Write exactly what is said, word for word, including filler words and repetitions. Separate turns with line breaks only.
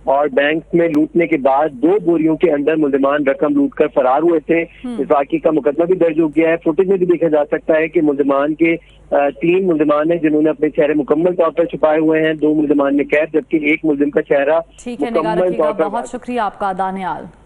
और बैंक में लूटने के बाद दो बोरियों के अंदर मुल्जिमान रकम लूट कर फरार हुए थे। इस वाक़े का मुकदमा भी दर्ज हो गया है। फुटेज में भी देखा जा सकता है कि मुल्जिमान के तीन मुल्जिमान हैं जिन्होंने अपने चेहरे मुकम्मल तौर पर छुपाए हुए हैं, दो मुल्जिमान ने कैद, जबकि एक मुल्जिम का चेहरा
ठीक है, निगाह रखिएगा। बहुत शुक्रिया आपका दानियाल।